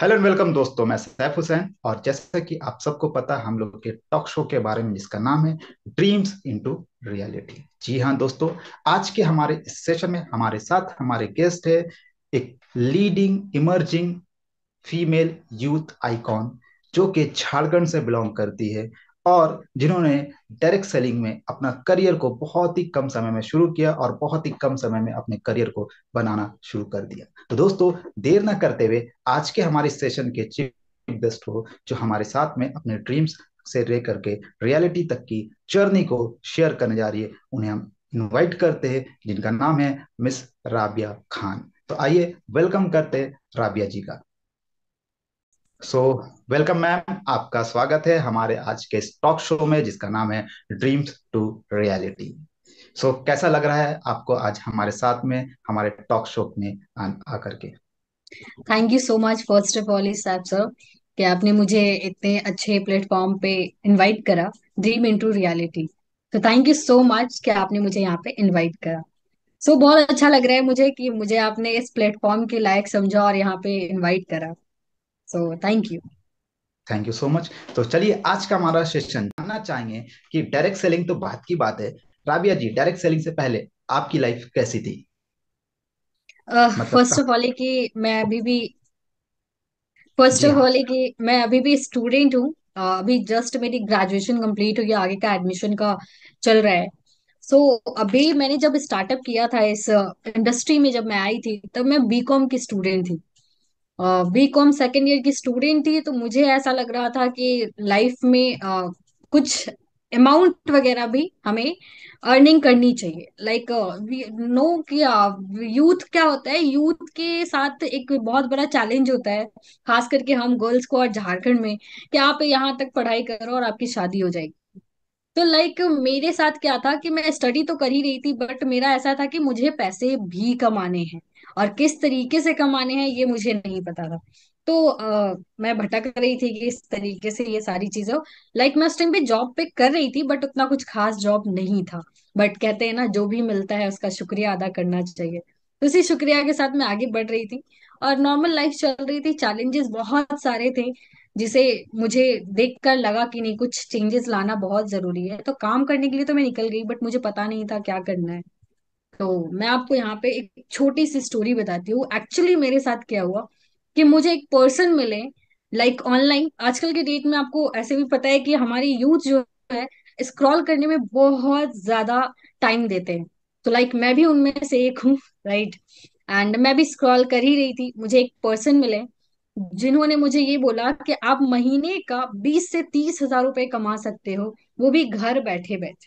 Hello and welcome दोस्तों, मैं सैफ हुसैन। और जैसा कि आप सबको पता है, हम लोग के टॉक शो के बारे में जिसका नाम है ड्रीम्स इनटू रियलिटी। जी हाँ दोस्तों, आज के हमारे इस सेशन में हमारे साथ हमारे गेस्ट है एक leading emerging female youth icon, जो कि झारखंड से बिलोंग करती है और जिन्होंने डायरेक्ट सेलिंग में अपना करियर को बहुत ही कम समय में शुरू किया और बहुत ही कम समय में अपने करियर को बनाना शुरू कर दिया। तो दोस्तों, देर ना करते हुए आज के हमारे सेशन के चीफ गेस्ट हो, जो हमारे साथ में अपने ड्रीम्स से लेकर के रियलिटी तक की जर्नी को शेयर करने जा रही है, उन्हें हम इनवाइट करते हैं, जिनका नाम है मिस राबिया खान। तो आइए वेलकम करते हैं राबिया जी का। सो वेलकम मैम, आपका स्वागत है हमारे आज के इस टॉक शो में जिसका नाम है ड्रीम्स टू रियलिटी। कैसा लग रहा है आपको आज हमारे साथ में हमारे टॉक शो में आकर के? Thank you so much first of all इस साहब सर कि आपने मुझे इतने अच्छे प्लेटफॉर्म पे इनवाइट करा, ड्रीम इनटू रियलिटी। तो थैंक यू सो मच कि आपने मुझे यहाँ पे इनवाइट करा। बहुत अच्छा लग रहा है मुझे कि मुझे आपने इस प्लेटफॉर्म के लायक समझा और यहाँ पे इनवाइट करा। Thank you. Thank you so much. तो चलिए, आज का हमारा सेशन जानना चाहेंगे कि डायरेक्ट सेलिंग तो बात की बात है, राबिया जी डायरेक्ट सेलिंग से पहले आपकी लाइफ कैसी थी? मतलब फर्स्ट ऑफ ऑल कि मैं अभी भी फर्स्ट जी ऑफ हाँ। ऑल कि मैं अभी भी स्टूडेंट हूँ। अभी जस्ट मेरी ग्रेजुएशन कंप्लीट हुई, आगे का एडमिशन का चल रहा है। अभी मैंने जब स्टार्टअप किया था इस इंडस्ट्री में, जब मैं आई थी तब मैं बीकॉम की स्टूडेंट थी। बीकॉम सेकेंड ईयर की स्टूडेंट थी, तो मुझे ऐसा लग रहा था कि लाइफ में कुछ अमाउंट वगैरह भी हमें अर्निंग करनी चाहिए। लाइक नो कि यूथ क्या होता है, यूथ के साथ एक बहुत बड़ा चैलेंज होता है, खास करके हम गर्ल्स को, और झारखंड में कि आप यहाँ तक पढ़ाई करो और आपकी शादी हो जाएगी। तो मेरे साथ क्या था कि मैं स्टडी तो कर ही रही थी, बट मेरा ऐसा था कि मुझे पैसे भी कमाने हैं, और किस तरीके से कमाने हैं ये मुझे नहीं पता था। मैं भटक रही थी कि इस तरीके से ये सारी चीजें। मैं उस टाइम पे जॉब पे कर रही थी, बट उतना कुछ खास जॉब नहीं था। बट कहते हैं ना, जो भी मिलता है उसका शुक्रिया अदा करना चाहिए। तो उसी शुक्रिया के साथ मैं आगे बढ़ रही थी और नॉर्मल लाइफ चल रही थी। चैलेंजेस बहुत सारे थे, जिसे मुझे देखकर लगा कि नहीं, कुछ चेंजेस लाना बहुत जरूरी है। तो काम करने के लिए तो मैं निकल गई, बट मुझे पता नहीं था क्या करना है। तो मैं आपको यहाँ पे एक छोटी सी स्टोरी बताती हूँ, एक्चुअली मेरे साथ क्या हुआ। कि मुझे एक पर्सन मिले, ऑनलाइन। आजकल के डेट में आपको ऐसे भी पता है कि हमारी यूथ जो है, स्क्रॉल करने में बहुत ज्यादा टाइम देते हैं। मैं भी उनमें से एक हूँ, राइट। एंड मैं भी स्क्रॉल कर ही रही थी, मुझे एक पर्सन मिले जिन्होंने मुझे ये बोला कि आप महीने का 20 से 30 हजार रुपए कमा सकते हो, वो भी घर बैठे बैठे।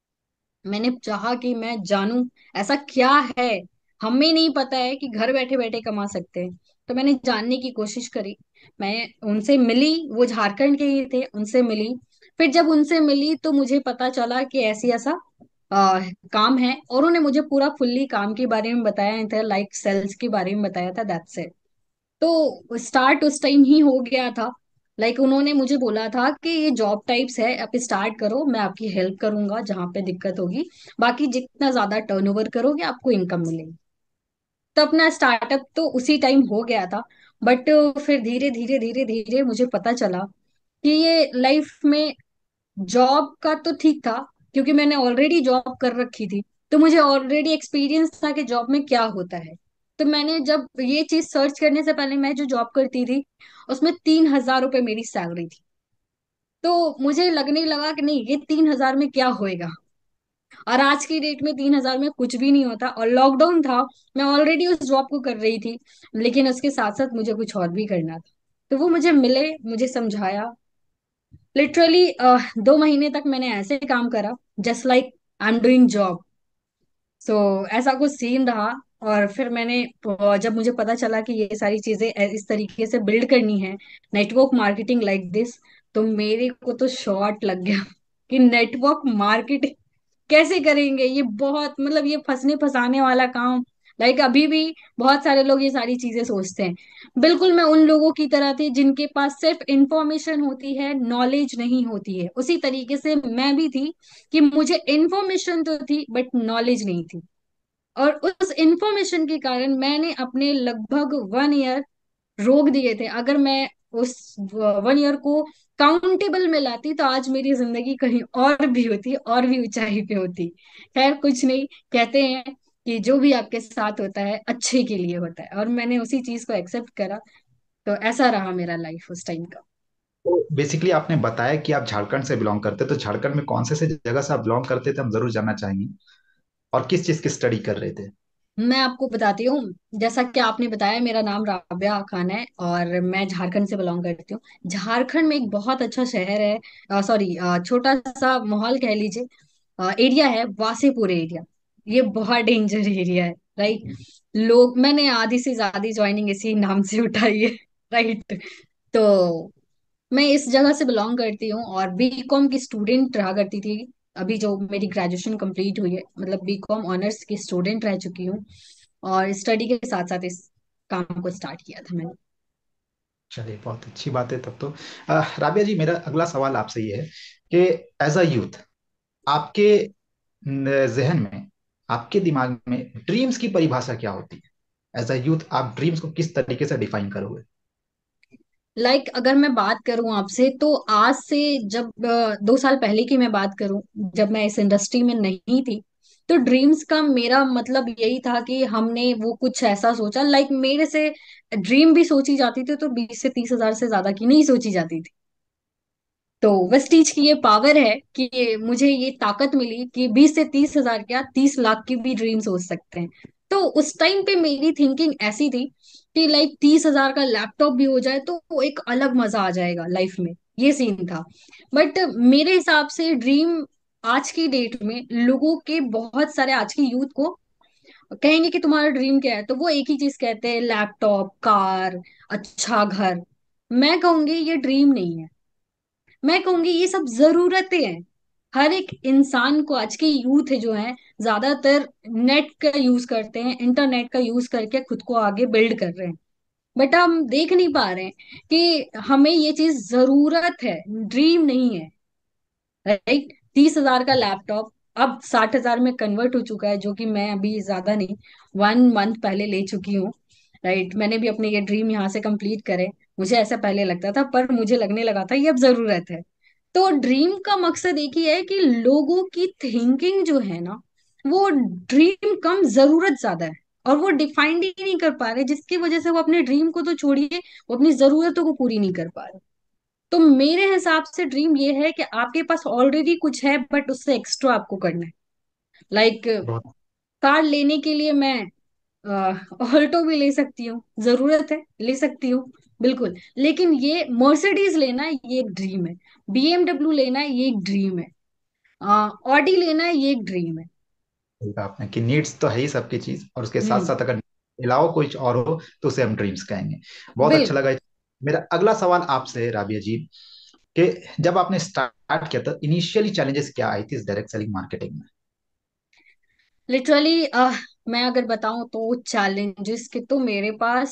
मैंने चाहा कि मैं जानूं ऐसा क्या है, हमें नहीं पता है कि घर बैठे बैठे कमा सकते हैं। तो मैंने जानने की कोशिश करी, मैं उनसे मिली, वो झारखंड के ही थे, उनसे मिली। फिर जब उनसे मिली तो मुझे पता चला कि ऐसी ऐसा काम है, और उन्होंने मुझे पूरा फुल्ली काम के बारे में बताया था, लाइक सेल्स के बारे में बताया था, दैट्स इट। तो स्टार्ट उस टाइम ही हो गया था। उन्होंने मुझे बोला था कि ये जॉब टाइप्स है, आप स्टार्ट करो, मैं आपकी हेल्प करूंगा जहां पे दिक्कत होगी, बाकी जितना ज्यादा टर्नओवर करोगे आपको इनकम मिलेगी। तो अपना स्टार्टअप तो उसी टाइम हो गया था। बट फिर धीरे धीरे धीरे धीरे मुझे पता चला कि ये लाइफ में जॉब का तो ठीक था, क्योंकि मैंने ऑलरेडी जॉब कर रखी थी। तो मुझे ऑलरेडी एक्सपीरियंस था कि जॉब में क्या होता है। तो मैंने जब ये चीज सर्च करने से पहले, मैं जो जॉब करती थी उसमें 3 हजार रुपये मेरी सैलरी थी। तो मुझे लगने लगा कि नहीं, ये 3 हजार में क्या होएगा। और आज की डेट में 3 हजार में कुछ भी नहीं होता, और लॉकडाउन था, मैं ऑलरेडी उस जॉब को कर रही थी, लेकिन उसके साथ साथ मुझे कुछ और भी करना था। तो वो मुझे मिले, मुझे समझाया। लिटरली 2 महीने तक मैंने ऐसे काम करा, just like I am doing job. ऐसा कुछ सीन रहा। और फिर जब मुझे पता चला कि ये सारी चीजें इस तरीके से बिल्ड करनी है, नेटवर्क मार्केटिंग लाइक दिस, तो मेरे को तो शॉर्ट लग गया कि नेटवर्क मार्केटिंग कैसे करेंगे, ये बहुत मतलब ये फंसने फंसाने वाला काम। अभी भी बहुत सारे लोग ये सारी चीजें सोचते हैं। बिल्कुल मैं उन लोगों की तरह थी जिनके पास सिर्फ इंफॉर्मेशन होती है, नॉलेज नहीं होती है। उसी तरीके से मैं भी थी कि मुझे इंफॉर्मेशन तो थी बट नॉलेज नहीं थी। और उस इंफॉर्मेशन के कारण मैंने अपने लगभग 1 ईयर रोक दिए थे। अगर मैं उस 1 ईयर को काउंटेबल में लाती तो आज मेरी जिंदगी कहीं और भी होती, और भी ऊंचाई पे होती। खैर कुछ नहीं, कहते हैं कि जो भी आपके साथ होता है अच्छे के लिए होता है, और मैंने उसी चीज को एक्सेप्ट करा। तो ऐसा रहा मेरा लाइफ उस टाइम का। तो बेसिकली आपने बताया कि आप झारखंड से बिलोंग करते, तो झारखंड में कौन से जगह से आप बिलोंग करते थे, हम जरूर जानना चाहेंगे। और किस चीज की स्टडी कर रहे थे। मैं आपको बताती हूँ। जैसा कि आपने बताया, मेरा नाम राबिया खान है और मैं झारखंड से बिलोंग करती हूँ। झारखंड में एक बहुत अच्छा शहर है, सॉरी, छोटा सा माहौल कह लीजिए, एरिया है वासेपुर एरिया। ये बहुत डेंजर एरिया है, राइट। लोग, मैंने आधी से ज्यादा ज्वाइनिंग इसी नाम से उठाई है, राइट। तो मैं इस जगह से बिलोंग करती हूँ और बीकॉम की स्टूडेंट रहा करती थी। अभी जो मेरी ग्रेजुएशन कंप्लीट हुई है, मतलब बीकॉम ऑनर्स की स्टूडेंट रह चुकी हूँ, और स्टडी के साथ साथ इस काम को स्टार्ट किया था मैंने। चलिए बहुत अच्छी बात है तब तो। राबिया जी, मेरा अगला सवाल आपसे ये है कि एज अ यूथ आपके जहन में, आपके दिमाग में ड्रीम्स की परिभाषा क्या होती है। एज अ यूथ आप ड्रीम्स को किस तरीके से डिफाइन करोगे। अगर मैं बात करूं आपसे, तो आज से जब 2 साल पहले की मैं बात करूं, जब मैं इस इंडस्ट्री में नहीं थी, तो ड्रीम्स का मेरा मतलब यही था कि हमने वो कुछ ऐसा सोचा, मेरे से ड्रीम भी सोची जाती थी तो 20 से 30 हजार से ज्यादा की नहीं सोची जाती थी। तो वेस्टीज की ये पावर है कि मुझे ये ताकत मिली कि 20 से 30 हजार, क्या 30 लाख की भी ड्रीम सोच सकते हैं। तो उस टाइम पे मेरी थिंकिंग ऐसी थी कि 30 हजार का लैपटॉप भी हो जाए तो वो एक अलग मजा आ जाएगा लाइफ में। ये सीन था। बट मेरे हिसाब से ड्रीम आज की डेट में लोगों के, बहुत सारे आज की यूथ को कहेंगे कि तुम्हारा ड्रीम क्या है, तो वो एक ही चीज कहते हैं, लैपटॉप, कार, अच्छा घर। मैं कहूंगी ये ड्रीम नहीं है। मैं कहूंगी ये सब जरूरतें हैं। हर एक इंसान को, आज के यूथ है जो है, ज्यादातर नेट का यूज करते हैं, इंटरनेट का यूज करके खुद को आगे बिल्ड कर रहे हैं। बट हम देख नहीं पा रहे हैं कि हमें ये चीज जरूरत है, ड्रीम नहीं है, राइट। 30 हजार का लैपटॉप अब 60 हजार में कन्वर्ट हो चुका है, जो कि मैं अभी ज्यादा नहीं, 1 मंथ पहले ले चुकी हूँ, राइट। मैंने भी अपने ये ड्रीम यहाँ से कंप्लीट करे। मुझे ऐसा पहले लगता था, पर मुझे लगने लगा था ये अब जरूरत है। तो ड्रीम का मकसद एक ही है कि लोगों की थिंकिंग जो है ना, वो ड्रीम कम जरूरत ज्यादा है, और वो डिफाइंड ही नहीं कर पा रहे, जिसकी वजह से वो अपने ड्रीम को तो छोड़िए, वो अपनी जरूरतों को पूरी नहीं कर पा रहे। तो मेरे हिसाब से ड्रीम ये है कि आपके पास ऑलरेडी कुछ है, बट उससे एक्स्ट्रा आपको करना है। लाइक, बहुत कार लेने के लिए मैं ऑल्टो भी ले सकती हूँ, जरूरत है ले सकती हूँ, बिल्कुल। लेकिन ये मर्सिडीज लेना, ये एक ड्रीम है। बीएमडब्ल्यू लेना, ये एक ड्रीम है। ऑडी लेना, ये एक ड्रीम है। सही कहा आपने कि नीड्स तो है ही सबकी चीज, और उसके साथ हम्म। साथ अगर अलावा कुछ और हो तो उसे हम ड्रीम्स कहेंगे। बहुत अच्छा बिल्कुल। लगा। मेरा अगला सवाल आपसे है, राबिया जी, कि जब आपने स्टार्ट किया था, इनिशियली चैलेंजेस क्या आई थी इस डायरेक्ट सेलिंग मार्केटिंग में। लिटरली, मैं अगर बताऊं तो चैलेंजेस के तो मेरे पास,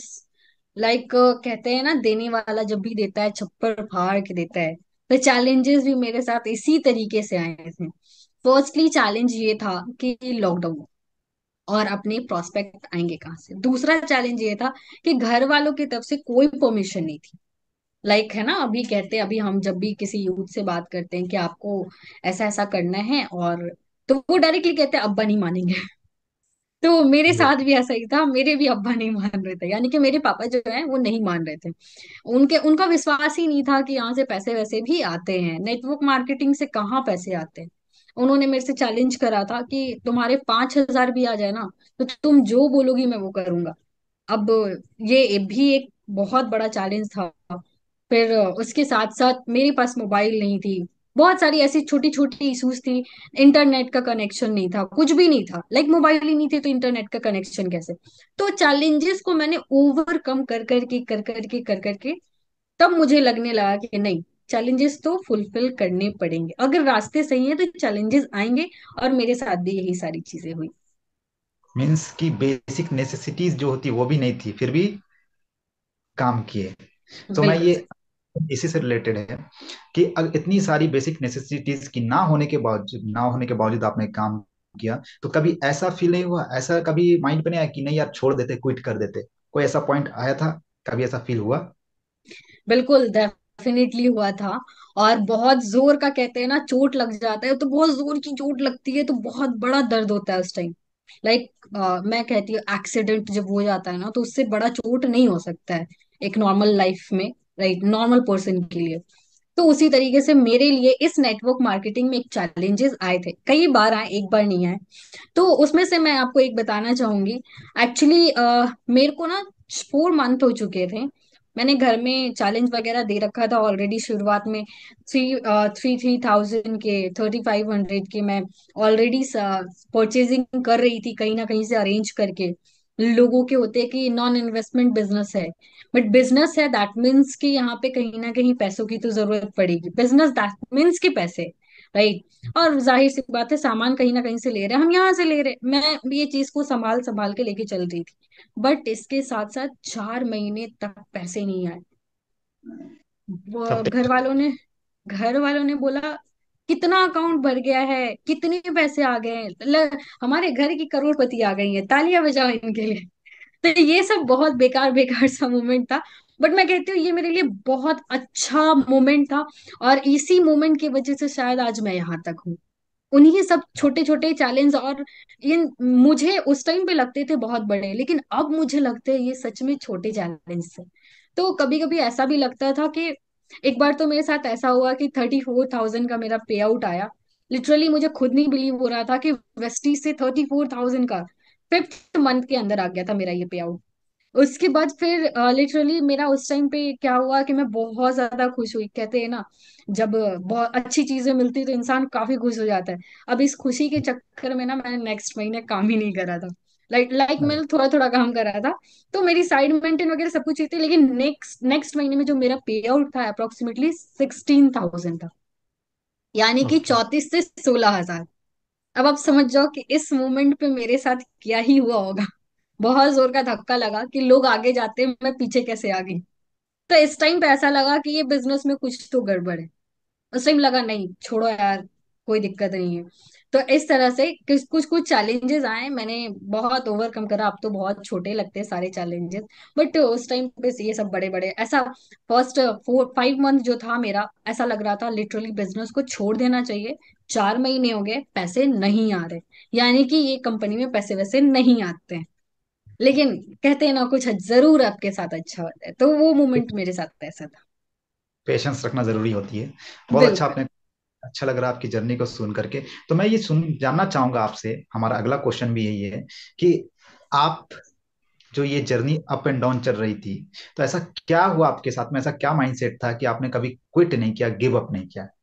कहते हैं ना, देने वाला जब भी देता है छप्पर फाड़ के देता है। तो चैलेंजेस भी मेरे साथ इसी तरीके से आए थे। फर्स्टली चैलेंज ये था कि लॉकडाउन, और अपने प्रोस्पेक्ट आएंगे कहाँ से। दूसरा चैलेंज ये था कि घर वालों की तरफ से कोई परमिशन नहीं थी। है ना, अभी कहते हैं, अभी हम जब भी किसी यूथ से बात करते हैं कि आपको ऐसा ऐसा करना है, और तो वो डायरेक्टली कहते हैं अब्बा नहीं मानेंगे। तो मेरे जी। साथ भी ऐसा ही था, मेरे भी अब्बा नहीं मान रहे थे, यानी कि मेरे पापा जो है वो नहीं मान रहे थे। उनके उनका विश्वास ही नहीं था कि यहाँ से पैसे वैसे भी आते हैं, नेटवर्क मार्केटिंग से कहाँ पैसे आते हैं। उन्होंने मेरे से चैलेंज करा था कि तुम्हारे 5 हजार भी आ जाए ना, तो तुम जो बोलोगी मैं वो करूंगा। अब ये भी एक बहुत बड़ा चैलेंज था। फिर उसके साथ साथ मेरे पास मोबाइल नहीं थी, बहुत सारी ऐसी छोटी छोटी इश्यूज थी। इंटरनेट का कनेक्शन नहीं था, कुछ भी नहीं था, मोबाइल ही नहीं थे तो इंटरनेट का कनेक्शन कैसे। तो चैलेंजेस को मैंने ओवरकम कर करके तब मुझे लगने लगा कि नहीं, चैलेंजेस तो फुलफिल करने पड़ेंगे, अगर रास्ते सही है तो चैलेंजेस आएंगे। और मेरे साथ भी यही सारी चीजें हुई। मीन्स की बेसिक नेसेसिटीज जो होती वो भी नहीं थी, फिर भी काम किए। तो मैं बिल्कुल ये सही। इसी से रिलेटेड है कि इतनी सारी बेसिक नेसेसिटीज की ना होने के बावजूद आपने काम किया, तो कभी ऐसा फील नहीं हुआ, ऐसा कभी माइंड पे नहीं आया कि नहीं यार छोड़ देते, क्विट कर देते, कोई ऐसा पॉइंट आया था। कभी ऐसा फील हुआ? बिल्कुल डेफिनेटली हुआ था। और बहुत जोर का, कहते हैं ना, चोट लग जाता है तो बहुत जोर की चोट लगती है, तो बहुत बड़ा दर्द होता है उस टाइम। लाइक मैं कहती हूँ एक्सीडेंट जब हो जाता है ना, तो उससे बड़ा चोट नहीं हो सकता है एक नॉर्मल लाइफ में, राइट, नॉर्मल पर्सन के लिए। तो उसी तरीके से मेरे लिए इस नेटवर्क मार्केटिंग में एक चैलेंजेस आए थे, कई बार आए, एक बार नहीं आए। तो उसमें से मैं आपको एक बताना चाहूंगी। एक्चुअली मेरे को ना 4 मंथ हो चुके थे। मैंने घर में चैलेंज वगैरह दे रखा था ऑलरेडी शुरुआत में। थ्री थाउजेंड के, 3500 के मैं ऑलरेडी परचेजिंग कर रही थी, कहीं ना कहीं से अरेंज करके। लोगों के होते हैं कि नॉन इन्वेस्टमेंट बिजनेस है, बट बिजनेस है दैट मीन्स कि यहाँ पे कहीं ना कहीं पैसों की तो जरूरत पड़ेगी, बिजनेस दैट मीन्स कि पैसे, राइट। और जाहिर सी बात है, सामान कहीं ना कहीं से ले रहे हैं, हम यहाँ से ले रहे हैं, मैं ये चीज को संभाल संभाल के लेके चल रही थी। बट इसके साथ साथ 4 महीने तक पैसे नहीं आए। तब घर वालों ने, घर वालों ने बोला कितना अकाउंट भर गया है, कितने पैसे आ गए हैं, हमारे घर की करोड़पति आ गई है, तालियां बजाओ इनके लिए। तो ये सब बहुत बेकार बेकार सा मोमेंट था। बट मैं कहती हूँ ये मेरे लिए बहुत अच्छा मोमेंट था। और इसी मोमेंट की वजह से शायद आज मैं यहाँ तक हूँ। उन्हीं सब छोटे छोटे चैलेंज, और इन मुझे उस टाइम पे लगते थे बहुत बड़े, लेकिन अब मुझे लगते हैं ये सच में छोटे चैलेंज थे। तो कभी कभी ऐसा भी लगता था कि एक बार तो मेरे साथ ऐसा हुआ कि 34,000 का मेरा पे आउट आया। लिटरली मुझे खुद नहीं बिलीव हो रहा था कि वेस्टीज से 34,000 का 5th मंथ के अंदर आ गया था मेरा ये पे आउट। उसके बाद फिर लिटरली मेरा उस टाइम पे क्या हुआ कि मैं बहुत ज्यादा खुश हुई। कहते हैं ना, जब बहुत अच्छी चीजें मिलती तो इंसान काफी खुश हो जाता है। अब इस खुशी के चक्कर में ना मैंने नेक्स्ट महीने काम ही नहीं करा था। लाइक मैं थोड़ा थोड़ा काम करा था। तो मेरी साइड मेंटेन वगैरह सब कुछ ही थी, लेकिन नेक्स्ट नेक्स्ट महीने में जो मेरा पे आउट था अप्रोक्सीमेटली 16,000 था। यानी कि ओके। 34 से 16,000। अब आप समझ जाओ कि इस मोमेंट पे मेरे साथ क्या ही हुआ होगा। बहुत जोर का धक्का लगा कि लोग आगे जाते हैं, मैं पीछे कैसे आ गई। तो इस टाइम पे ऐसा लगा कि ये बिजनेस में कुछ तो गड़बड़ है। उस टाइम लगा नहीं, छोड़ो यार, कोई दिक्कत नहीं है। तो इस तरह से कुछ कुछ कुछ चैलेंजेस आए, मैंने बहुत ओवरकम करा। अब तो बहुत छोटे लगते हैं सारे चैलेंजेस, बट उस टाइम पे ये सब बड़े बड़े ऐसा। फर्स्ट 4-5 मंथ जो था मेरा, ऐसा लग रहा था लिटरली बिजनेस को छोड़ देना चाहिए। 4 महीने हो गए, पैसे नहीं आ रहे, यानी कि ये कंपनी में पैसे वैसे नहीं आते हैं। लेकिन कहते हैं ना, कुछ जरूर आपके साथ अच्छा होता है, तो वो मोमेंट मेरे साथ ऐसा था। पेशेंस रखना जरूरी होती है। बहुत अच्छा बिल्कुल। आपने, अच्छा लग रहा है आपकी जर्नी को सुन करके। तो मैं ये सुन जानना चाहूंगा आपसे, हमारा अगला क्वेश्चन भी यही है कि आप, जो ये जर्नी अप एंड डाउन चल रही थी, तो ऐसा क्या हुआ आपके साथ में, ऐसा क्या माइंडसेट था कि आपने कभी क्विट नहीं किया, गिव अप नहीं किया?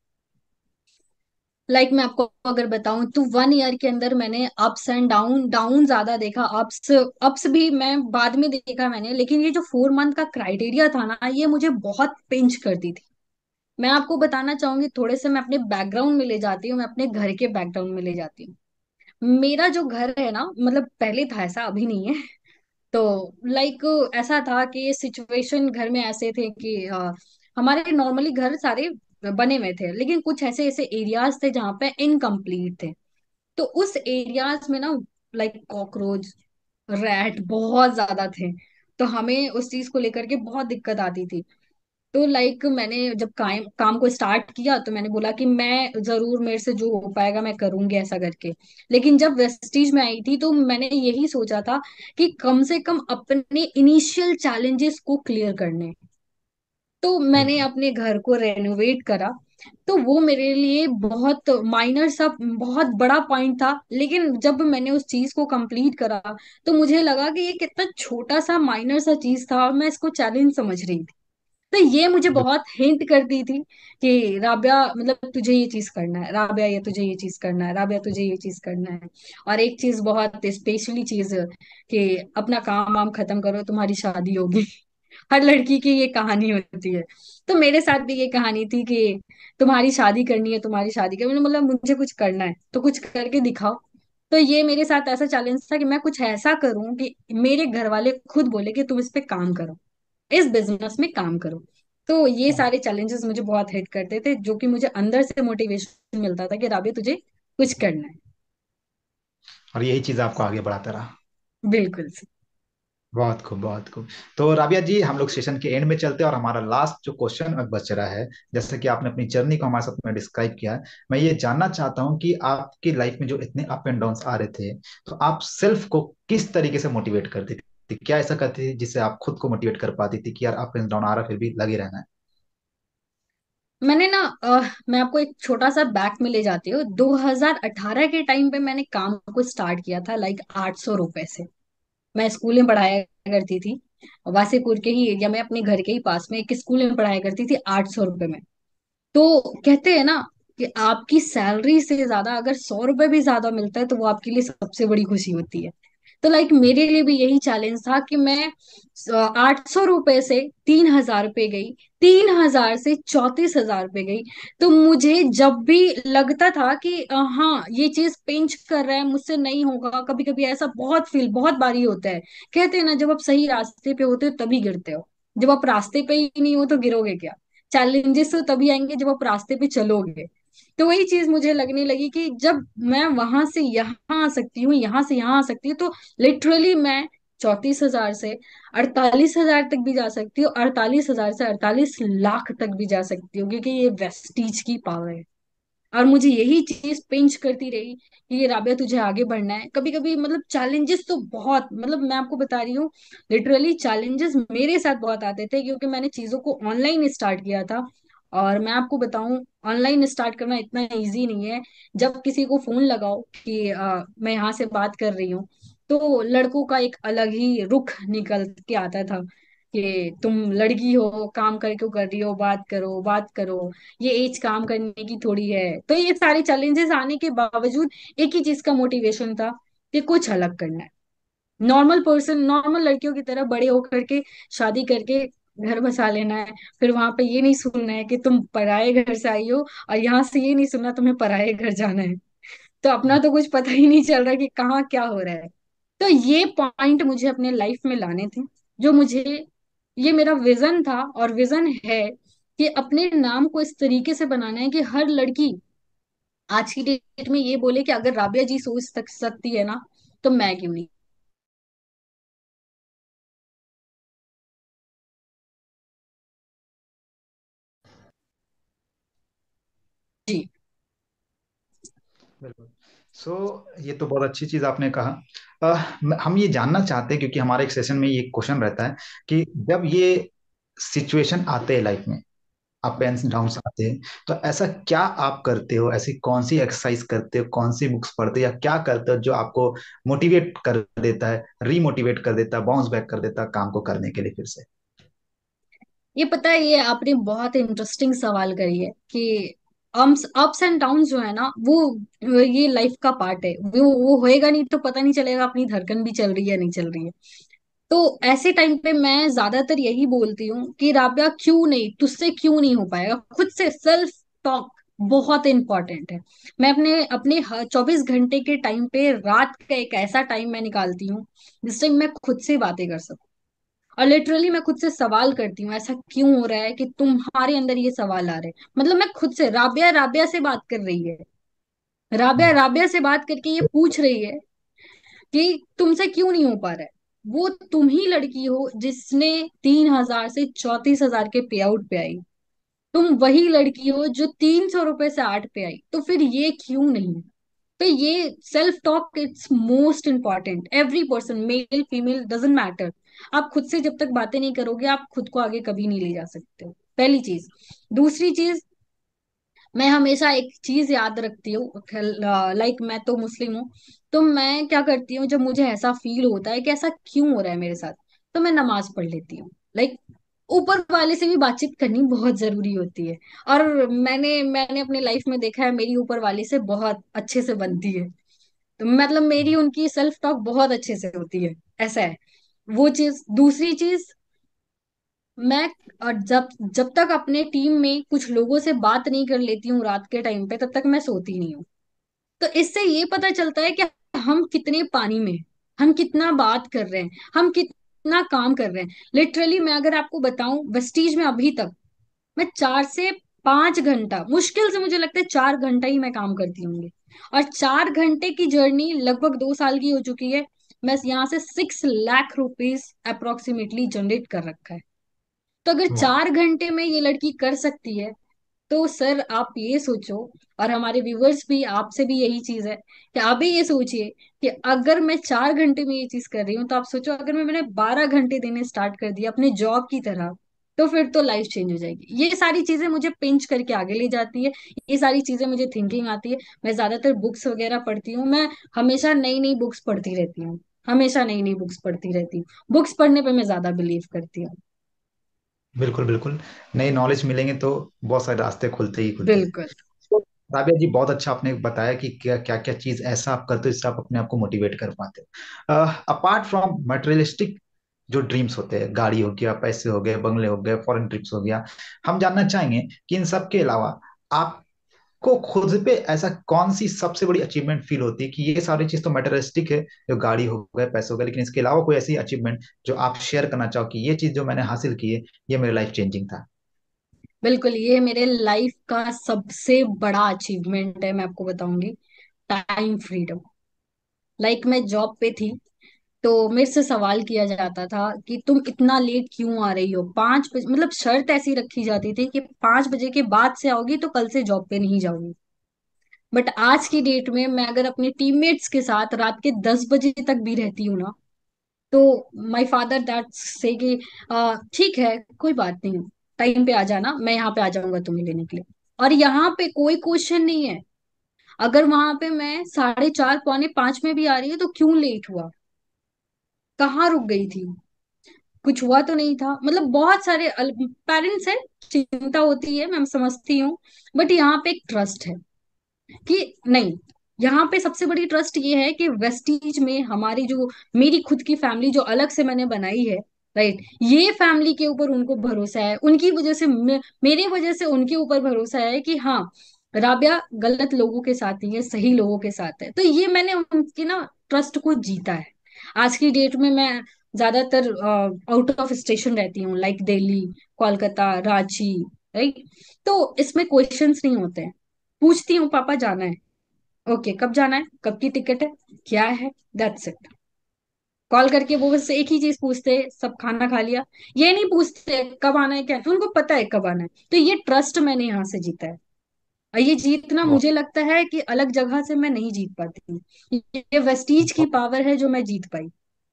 मैं आपको अगर बताऊं तो 1 ईयर के अंदर मैंने अप्स एंड डाउन, डाउन ज्यादा देखा, अप्स अप्स भी मैं बाद में देखा मैंने, लेकिन ये जो 4 मंथ का क्राइटेरिया था ना, ये मुझे बहुत पिंच करती थी। मैं आपको बताना चाहूंगी, थोड़े से मैं अपने बैकग्राउंड में ले जाती हूँ, मैं अपने घर के बैकग्राउंड में ले जाती हूँ। मेरा जो घर है ना, मतलब पहले था ऐसा, अभी नहीं है। तो लाइक ऐसा था कि ये सिचुएशन घर में ऐसे थे कि हमारे नॉर्मली घर सारे बने हुए थे, लेकिन कुछ ऐसे ऐसे एरियाज थे जहाँ पे इनकम्प्लीट थे। तो उस एरियाज में ना, लाइक कॉकरोच, रैट बहुत ज्यादा थे। तो हमें उस चीज को लेकर के बहुत दिक्कत आती थी। तो लाइक मैंने जब काम काम को स्टार्ट किया, तो मैंने बोला कि मैं जरूर, मेरे से जो हो पाएगा मैं करूंगी ऐसा करके। लेकिन जब वेस्टीज में आई थी तो मैंने यही सोचा था कि कम से कम अपने इनिशियल चैलेंजेस को क्लियर करने। तो मैंने बिल्कुल। अपने घर को रेनोवेट करा। तो वो मेरे लिए बहुत माइनर सा बहुत बड़ा पॉइंट था, लेकिन जब मैंने उस चीज को कंप्लीट करा, तो मुझे लगा कि ये कितना छोटा सा माइनर सा चीज था और मैं इसको चैलेंज समझ रही थी। तो ये मुझे बहुत हिंट करती थी कि राबिया, मतलब तुझे ये चीज करना है, राबिया ये तुझे ये चीज करना है, राबिया तुझे ये चीज करना है। और एक चीज बहुत स्पेशली चीज, कि अपना काम वाम खत्म करो, तुम्हारी शादी होगी। हर लड़की की ये कहानी होती है। तो मेरे साथ भी ये कहानी थी कि तुम्हारी शादी करनी है, तुम्हारी शादी करनी है, मतलब मुझे कुछ करना है तो कुछ करके दिखाओ। तो ये मेरे साथ ऐसा चैलेंज था कि मैं कुछ ऐसा करूं कि मेरे घर वाले खुद बोले कि तुम इस पे काम करो, इस बिजनेस में काम करो। तो ये सारे चैलेंजेस मुझे बहुत हिट करते थे, जो कि मुझे अंदर से मोटिवेशन मिलता था कि राबिया तुझे कुछ करना है। और यही चीज आपको आगे बढ़ाता रहा। बिल्कुल। बहुत खूब, बहुत खूब। तो राबिया जी, हम लोग सेशन के एंड में चलते हैं और हमारा लास्ट जो क्वेश्चन बच रहा है, जैसे कि आपने अपनी जर्नी को हमारे साथ में डिस्क्राइब किया है, मैं ये जानना चाहता हूँ कि आपकी लाइफ में जो इतने अप एंड डाउन्स आ रहे थे, तो आप सेल्फ को किस तरीके से मोटिवेट करती थी? क्या ऐसा करती थी जिससे आप खुद को मोटिवेट कर पाती थी कि यार अप एंड डाउन आ रहा है, फिर भी लगे रहना है? मैंने ना मैं आपको एक छोटा सा बैक में ले जाती हूँ। 2018 के टाइम पे मैंने काम को स्टार्ट किया था, लाइक 800 रुपए से। मैं स्कूल में पढ़ाया करती थी, वासेपुर के ही एरिया में, अपने घर के ही पास में एक स्कूल में पढ़ाया करती थी, 800 रुपए में। तो कहते हैं ना कि आपकी सैलरी से ज्यादा अगर 100 रुपए भी ज्यादा मिलता है तो वो आपके लिए सबसे बड़ी खुशी होती है। तो लाइक मेरे लिए भी यही चैलेंज था कि मैं 800 रुपए से 3,000 रुपए गई, 3,000 से 34,000 रुपए गई। तो मुझे जब भी लगता था कि हाँ ये चीज पिंच कर रहा है, मुझसे नहीं होगा, कभी कभी ऐसा बहुत बारी होता है। कहते हैं ना, जब आप सही रास्ते पे होते हो तभी गिरते हो, जब आप रास्ते पे ही नहीं हो तो गिरोगे क्या। चैलेंजेस तो तभी आएंगे जब आप रास्ते पे चलोगे। तो वही चीज मुझे लगने लगी कि जब मैं वहां से यहाँ आ सकती हूँ, यहाँ से यहाँ आ सकती हूँ, तो लिटरली मैं 34,000 से 48,000 तक भी जा सकती हूँ, 48,000 से 48 लाख तक भी जा सकती हूँ, क्योंकि ये वेस्टीज की पावर है। और मुझे यही चीज पिंच करती रही कि ये राबिया तुझे आगे बढ़ना है। कभी कभी मतलब चैलेंजेस तो बहुत, मतलब मैं आपको बता रही हूँ, लिटरली चैलेंजेस मेरे साथ बहुत आते थे, क्योंकि मैंने चीजों को ऑनलाइन स्टार्ट किया था। और मैं आपको बताऊं, ऑनलाइन स्टार्ट करना इतना इजी नहीं है। जब किसी को फोन लगाओ कि मैं यहाँ से बात कर रही हूँ, तो लड़कों का एक अलग ही रुख निकल के आता था कि तुम लड़की हो, काम करके कर रही हो, बात करो बात करो, ये एज काम करने की थोड़ी है। तो ये सारे चैलेंजेस आने के बावजूद एक ही चीज का मोटिवेशन था कि कुछ अलग करना है। नॉर्मल पर्सन, नॉर्मल लड़कियों की तरह बड़े होकर के शादी करके घर बसा लेना है। फिर वहां पे ये नहीं सुनना है कि तुम पराए घर से आई हो, और यहाँ से ये नहीं सुनना तुम्हें पराए घर जाना है। तो अपना तो कुछ पता ही नहीं चल रहा कि कहाँ क्या हो रहा है। तो ये पॉइंट मुझे अपने लाइफ में लाने थे, जो मुझे, ये मेरा विजन था और विजन है कि अपने नाम को इस तरीके से बनाना है कि हर लड़की आज की डेट में ये बोले कि अगर राबिया जी सकती है ना, तो मैं क्यों नहीं। जी। बिल्कुल। सो ये तो बहुत अच्छी चीज आपने कहा। हम ये जानना चाहते हैं, क्योंकि हमारे एक सेशन में ये क्वेश्चन रहता है कि जब ये सिचुएशन आते हैं लाइफ में, अप एंड डाउन्स आते हैं, तो ऐसा क्या आप करते हो? ऐसी कौन सी एक्सरसाइज करते हो, कौन सी बुक्स पढ़ते हो, या क्या करते हो जो आपको मोटिवेट कर देता है, रीमोटिवेट कर देता है, बाउंस बैक कर देता है काम को करने के लिए फिर से? ये पता है, ये आपने बहुत इंटरेस्टिंग सवाल करी है कि अप्स एंड डाउन जो है ना, वो ये लाइफ का पार्ट है। वो होएगा नहीं तो पता नहीं चलेगा अपनी धड़कन भी चल रही है या नहीं चल रही है। तो ऐसे टाइम पे मैं ज्यादातर यही बोलती हूँ कि राबिया क्यों नहीं, तुझसे क्यों नहीं हो पाएगा, खुद से सेल्फ टॉक बहुत इंपॉर्टेंट है। मैं अपने अपने 24 घंटे के टाइम पे रात का एक ऐसा टाइम मैं निकालती हूँ जिस टाइम मैं खुद से बातें कर सकूं। और लिटरली मैं खुद से सवाल करती हूँ, ऐसा क्यों हो रहा है कि तुम्हारे अंदर ये सवाल आ रहे हैं। मतलब मैं खुद से, राबिया राबिया से बात कर रही है, राबिया राबिया से बात करके ये पूछ रही है कि तुमसे क्यों नहीं हो पा रहा है। वो तुम ही लड़की हो जिसने 3,000 से 34,000 के पे आउट पे आई। तुम वही लड़की हो जो 300 रुपए से 8 पे आई, तो फिर ये क्यों नहीं। तो ये self talk it's most important. Every person, male female doesn't matter. आप खुद से जब तक बातें नहीं करोगे, आप खुद को आगे कभी नहीं ले जा सकते हो, पहली चीज। दूसरी चीज, मैं हमेशा एक चीज याद रखती हूँ, लाइक मैं तो मुस्लिम हूँ, तो मैं क्या करती हूँ जब मुझे ऐसा फील होता है कि ऐसा क्यों हो रहा है मेरे साथ, तो मैं नमाज पढ़ लेती हूँ। लाइक ऊपर वाले से भी बातचीत करनी बहुत जरूरी होती है। और मैंने मैंने अपने लाइफ में देखा है, मेरी ऊपर वाले से बहुत अच्छे से बनती है। तो मतलब मेरी उनकी सेल्फ टॉक बहुत अच्छे से होती है, ऐसा है वो चीज। दूसरी चीज, मैं और जब जब तक अपने टीम में कुछ लोगों से बात नहीं कर लेती हूँ रात के टाइम पे, तब तक मैं सोती नहीं हूँ। तो इससे ये पता चलता है कि हम कितने पानी में हैं, हम कितना बात कर रहे हैं, हम कितना काम कर रहे हैं। लिटरली मैं अगर आपको बताऊं, वेस्टीज में अभी तक मैं 4 से 5 घंटा, मुश्किल से मुझे लगता है 4 घंटा ही मैं काम करती होंगी। और 4 घंटे की जर्नी लगभग 2 साल की हो चुकी है। मैं यहाँ से 6 लाख रुपीज अप्रोक्सीमेटली जनरेट कर रखा है। तो अगर वाह। 4 घंटे में ये लड़की कर सकती है, तो सर आप ये सोचो, और हमारे व्यूवर्स भी, आपसे भी यही चीज है कि आप भी ये सोचिए कि अगर मैं 4 घंटे में ये चीज कर रही हूँ, तो आप सोचो अगर मैंने 12 घंटे देने स्टार्ट कर दिया अपने जॉब की तरह, तो फिर तो लाइफ चेंज हो जाएगी। ये सारी चीजें मुझे पिंच करके आगे ले जाती है। ये सारी चीजें मुझे थिंकिंग आती है। मैं ज्यादातर बुक्स वगैरह पढ़ती हूँ। मैं हमेशा नई नई बुक्स पढ़ती रहती हूँ। हमेशा नई नई बुक्स पढ़ती रहती हूँ। बुक्स पढ़ने पे मैं ज्यादा बिलीव करती हूँ। बिल्कुल बिल्कुल। नई नॉलेज मिलेंगे तो बहुत सारे रास्ते खुलते ही खुलते हैं। बिल्कुल। तो राबिया जी, बहुत अच्छा आपने बताया कि क्या क्या क्या चीज ऐसा आप करते हो जिससे आप अपने आप को मोटिवेट कर पाते हो। अपार्ट फ्रॉम मटेरियलिस्टिक जो ड्रीम्स होते हैं, गाड़ी हो गया, पैसे हो गए, बंगले हो गए, फॉरेन ट्रिप्स हो गया, हम जानना चाहेंगे कि इन सब के अलावा आपको खुद पे ऐसा कौन सी सबसे बड़ी अचीवमेंट फील होती है कि ये सारी चीज तो मटेरियलिस्टिक है, जो गाड़ी हो गए, पैसे हो गए, लेकिन इसके अलावा कोई ऐसी अचीवमेंट जो आप शेयर करना चाहो कि ये चीज जो मैंने हासिल की है, ये मेरे लाइफ चेंजिंग था। बिल्कुल, ये मेरे लाइफ का सबसे बड़ा अचीवमेंट है, मैं आपको बताऊंगी। Time freedom. लाइक मैं जॉब पे थी, तो मेरे से सवाल किया जाता था कि तुम इतना लेट क्यों आ रही हो, 5 बजे, मतलब शर्त ऐसी रखी जाती थी कि 5 बजे के बाद से आओगी तो कल से जॉब पे नहीं जाओगी। बट आज की डेट में मैं अगर अपने टीममेट्स के साथ रात के 10 बजे तक भी रहती हूँ ना, तो माई फादर दैट से कि ठीक है, कोई बात नहीं, टाइम पे आ जाना, मैं यहाँ पे आ जाऊंगा तुम्हें लेने के लिए। और यहाँ पे कोई क्वेश्चन नहीं है। अगर वहां पे मैं 4:30 पौने 5 में भी आ रही हूँ, तो क्यों लेट हुआ, कहाँ रुक गई थी, कुछ हुआ तो नहीं था। मतलब बहुत सारे पेरेंट्स हैं, चिंता होती है, मैं समझती हूँ। बट यहाँ पे एक ट्रस्ट है कि नहीं, यहाँ पे सबसे बड़ी ट्रस्ट ये है कि वेस्टीज में हमारी जो, मेरी खुद की फैमिली जो अलग से मैंने बनाई है, राइट, ये फैमिली के ऊपर उनको भरोसा है, उनकी वजह से मेरे वजह से उनके ऊपर भरोसा है कि हाँ, राबिया गलत लोगों के साथ नहीं है, सही लोगों के साथ है। तो ये मैंने उनकी ना ट्रस्ट को जीता है। आज की डेट में मैं ज्यादातर आउट ऑफ स्टेशन रहती हूँ, लाइक दिल्ली, कोलकाता, रांची, राइट। तो इसमें क्वेश्चंस नहीं होते हैं। पूछती हूँ, पापा जाना है, ओके, कब जाना है, कब की टिकट है, क्या है, दैट्स इट। कॉल करके वो बस एक ही चीज पूछते हैं, सब खाना खा लिया। ये नहीं पूछते कब आना है, क्या है, उनको पता है कब आना है। तो ये ट्रस्ट मैंने यहाँ से जीता है। और ये जीतना वाह। मुझे लगता है कि अलग जगह से मैं नहीं जीत पाती हूँ। ये वेस्टीज की पावर है जो मैं जीत पाई।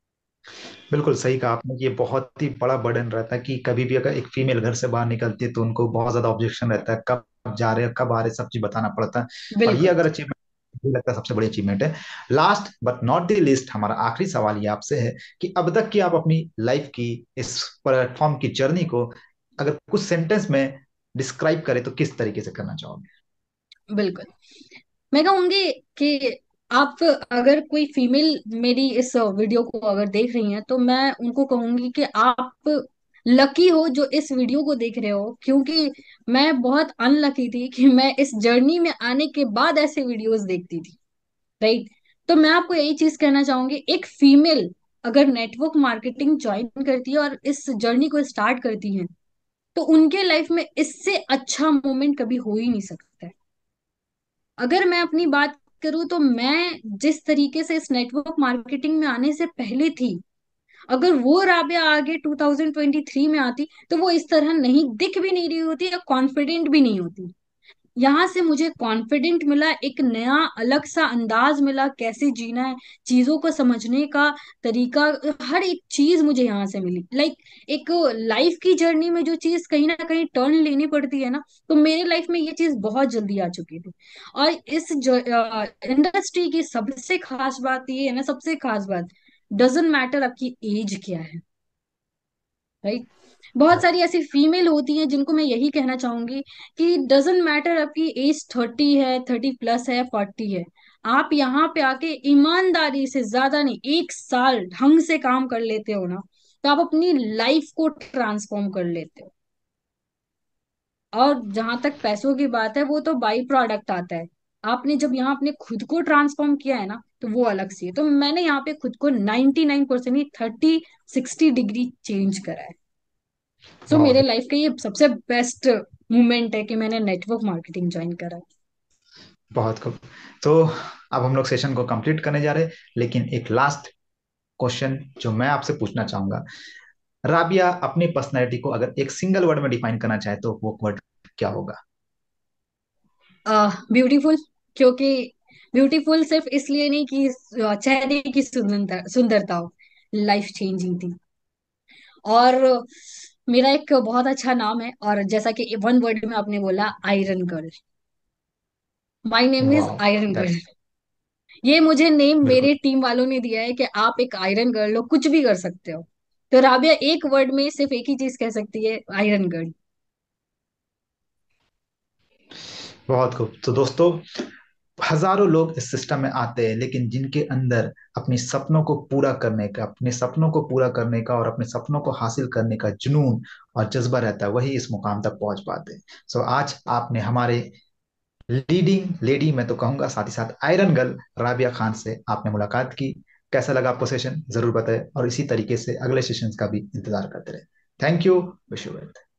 बिल्कुल सही कहा आपने कि ये बहुत ही बड़ा बर्डन रहता है कि कभी भी अगर एक फीमेल घर से बाहर निकलती है तो उनको बहुत ज्यादा ऑब्जेक्शन रहता है, कब जा रहे हैं, कब आ रहे हैं, सब चीज बताना पड़ता है। और ये बिल्कुल। अगर अचीवमेंट, मुझे लगता है सबसे बड़ी अचीवमेंट है। Last but not the list, हमारा आखिरी सवाल ये आपसे है कि अब तक की आप अपनी लाइफ की इस प्लेटफॉर्म की जर्नी को अगर कुछ सेंटेंस में डिस्क्राइब करें तो किस तरीके से करना चाहोगे? बिल्कुल, मैं कहूंगी कि आप, अगर कोई फीमेल मेरी इस वीडियो को अगर देख रही हैं, तो मैं उनको कहूंगी कि आप लकी हो जो इस वीडियो को देख रहे हो, क्योंकि मैं बहुत अनलकी थी कि मैं इस जर्नी में आने के बाद ऐसे वीडियोस देखती थी, राइट। तो मैं आपको यही चीज कहना चाहूंगी, एक फीमेल अगर नेटवर्क मार्केटिंग ज्वाइन करती है और इस जर्नी को स्टार्ट करती है, तो उनके लाइफ में इससे अच्छा मोमेंट कभी हो ही नहीं सकता है। अगर मैं अपनी बात करूँ, तो मैं जिस तरीके से इस नेटवर्क मार्केटिंग में आने से पहले थी, अगर वो राबिया आगे 2023 में आती, तो वो इस तरह नहीं दिख भी नहीं रही होती या कॉन्फिडेंट भी नहीं होती। यहाँ से मुझे कॉन्फिडेंट मिला, एक नया अलग सा अंदाज मिला कैसे जीना है, चीजों को समझने का तरीका, हर एक चीज मुझे यहाँ से मिली। लाइक एक लाइफ की जर्नी में जो चीज कहीं ना कहीं टर्न लेनी पड़ती है ना, तो मेरे लाइफ में ये चीज बहुत जल्दी आ चुकी थी। और इस इंडस्ट्री की सबसे खास बात ये है ना, सबसे खास बात, डजेंट मैटर आपकी एज क्या है, राइट। बहुत सारी ऐसी फीमेल होती हैं जिनको मैं यही कहना चाहूंगी कि डजेंट मैटर आपकी एज 30 है, 30+ है, 40 है। आप यहाँ पे आके ईमानदारी से, ज्यादा नहीं, 1 साल ढंग से काम कर लेते हो ना, तो आप अपनी लाइफ को ट्रांसफॉर्म कर लेते हो। और जहां तक पैसों की बात है, वो तो बाई प्रोडक्ट आता है। आपने जब यहाँ अपने खुद को ट्रांसफॉर्म किया है ना, तो वो अलग सी है। तो मैंने यहाँ पे खुद को 99% ही 30-60 डिग्री चेंज करा है। सो मेरे बहुत लाइफ का ये सबसे बेस्ट मोमेंट है कि मैंने नेटवर्क मार्केटिंग ज्वाइन करा। बहुत खूब। तो अब हम लोग सेशन को कंप्लीट करने जा रहे हैं, लेकिन एक लास्ट क्वेश्चन जो मैं आपसे पूछना चाहूंगा, राबिया अपनी पर्सनैलिटी को अगर एक सिंगल वर्ड में डिफाइन करना चाहे तो वो वर्ड क्या होगा? ब्यूटीफुल। क्योंकि ब्यूटीफुल सिर्फ इसलिए नहीं कि चेहरे की सुंदरता हो, लाइफ चेंजिंग थी। और मेरा एक बहुत अच्छा नाम है, और जैसा कि वन वर्ड में आपने बोला, iron girl. My name is वाह, आयरन गर्ल। दैट्स ये मुझे नेम बिल्कुल। मेरे टीम वालों ने दिया है कि आप एक आयरन गर्ल हो, कुछ भी कर सकते हो। तो राबिया एक वर्ड में सिर्फ एक ही चीज कह सकती है, आयरन गर्ल। बहुत खूब। तो दोस्तों, हजारों लोग इस सिस्टम में आते हैं, लेकिन जिनके अंदर अपने सपनों को पूरा करने का, अपने सपनों को पूरा करने का और अपने सपनों को हासिल करने का जुनून और जज्बा रहता है, वही इस मुकाम तक पहुंच पाते हैं। सो आज आपने हमारे लीडिंग लेडी, मैं तो कहूंगा साथ ही साथ आयरन गर्ल राबिया खान से आपने मुलाकात की। कैसा लगा आपको सेशन, जरूर बताएं, और इसी तरीके से अगले सेशंस का भी इंतजार करते रहे। Thank you. Wish you well.